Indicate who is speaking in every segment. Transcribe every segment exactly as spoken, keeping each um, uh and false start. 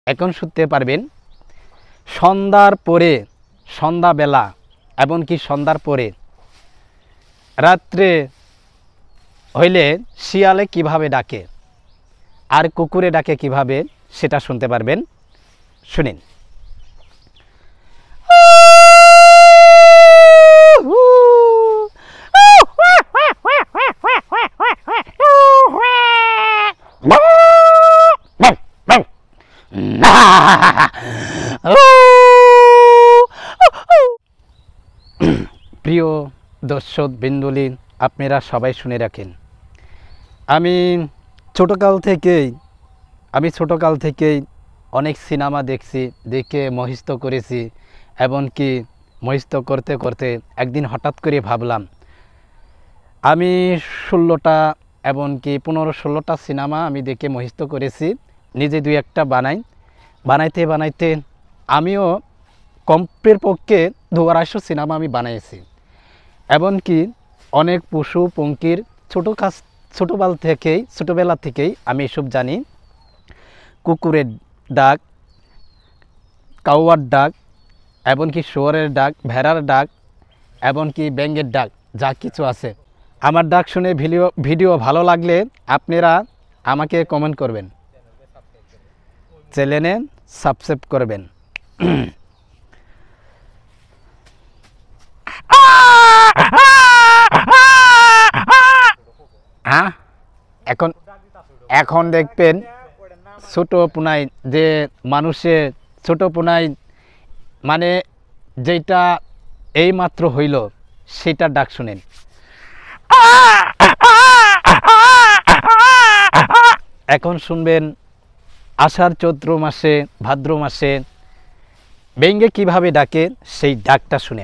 Speaker 1: এখন শুনতে পারবেন সন্ধ্যার পরে, সন্ধ্যাবেলা এমনকি সন্ধ্যার পরে, রাত্রে হইলে শিয়ালে কিভাবে ডাকে আর কুকুরে ডাকে কিভাবে সেটা শুনতে পারবেন। শুনিন। প্রিয় দর্শক বিন্দুলি, আপনারা সবাই শুনে রাখেন, আমি ছোটকাল থেকেই আমি ছোটকাল থেকেই অনেক সিনেমা দেখছি, দেখে মোহিত করেছি। এমনকি মোহিত করতে করতে একদিন হঠাৎ করে ভাবলাম আমি ষোলোটা এমনকি পনেরো ষোলোটা সিনেমা আমি দেখে মোহিত করেছি, নিজে দুই একটা বানাই। বানাইতে বানাইতে আমিও কম্পের পক্ষে দু আড়াইশো সিনেমা আমি বানিয়েছি। এমনকি অনেক পশু পঙ্খির ছোটো কাজ ছোটোবেলা থেকেই ছোটোবেলা থেকেই আমি এসব জানি। কুকুরের ডাক, কাউয়ার ডাক, এমনকি শুয়োরের ডাক, ভেড়ার ডাক, এমনকি ব্যাঙের ডাক, যা কিছু আছে। আমার ডাক শুনে ভিডিও ভিডিও ভালো লাগলে আপনারা আমাকে কমেন্ট করবেন, চ্যানেলে সাবস্ক্রাইব করবেন। হ্যাঁ, এখন এখন দেখবেন ছোটো পোনাই, যে মানুষের ছোটো পোনাই মানে যেটা এই মাত্র হইল সেটা ডাক শুনেন। এখন শুনবেন আষাঢ় চৈত্র মাসে, ভাদ্র মাসে ব্যাঙে কিভাবে ডাকে সেই ডাকটা শুনেন।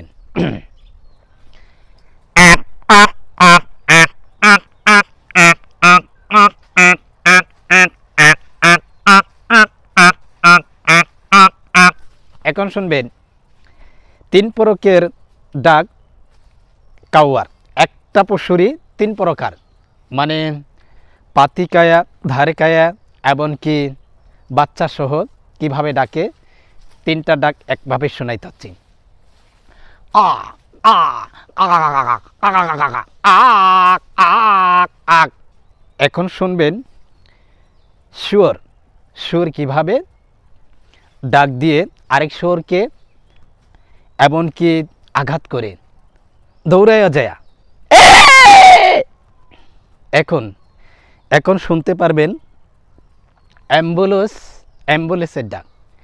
Speaker 1: এখন শুনবেন তিন প্রকার ডাক কাউয়ার, একটা পশুরই তিন প্রকার, মানে পাতিকায়া, ধারেকায়া, এমনকি বাচ্চা সহ কিভাবে ডাকে তিনটা ডাক একভাবে শোনাই থাকছি। আ আ আ। এখন শুনবেন শুয়োর, শুয়োর কিভাবে ডাক দিয়ে আরেক শুয়োরকে এমনকি আঘাত করে দৌড়াইয়া যায়। এখন এখন শুনতে পারবেন অ্যাম্বুলেন্স, অ্যাম্বুলেন্সের ডাক।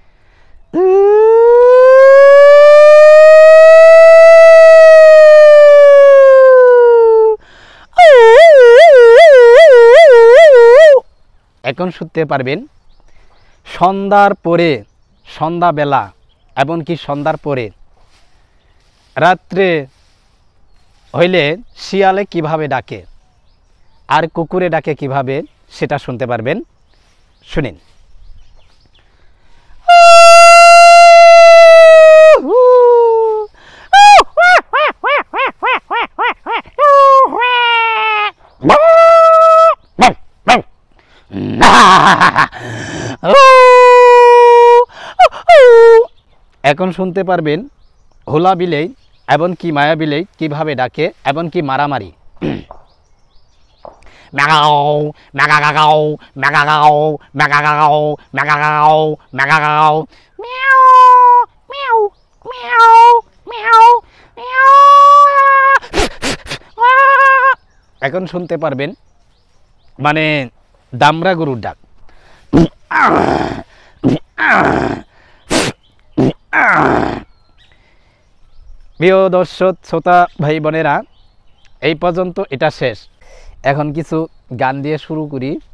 Speaker 1: এখন শুনতে পারবেন সন্ধ্যার পরে, সন্ধ্যাবেলা এমনকি সন্ধ্যার পরে, রাত্রে হইলে শিয়ালে কিভাবে ডাকে আর কুকুরে ডাকে কিভাবে সেটা শুনতে পারবেন। শুনিন। এখন শুনতে পারবেন হোলা বিলেই এমনকি মায়া বিলেই কিভাবে ডাকে, এমনকি মারামারি। ম্যাগাও ম্যাগাগাও ম্যাগাগাও ম্যাগাগাও ম্যাগাগাও ম্যাগাগাও মিয়াও মিয়াও মিয়াও মিয়াও মিয়াও। এখন শুনতে পারবেন মানে দামড়া গরুর ডাক। প্রিয় দর্শক শ্রোতা ভাই বোনেরা, এই পর্যন্ত এটা শেষ। এখন কিছু গান দিয়ে শুরু করি।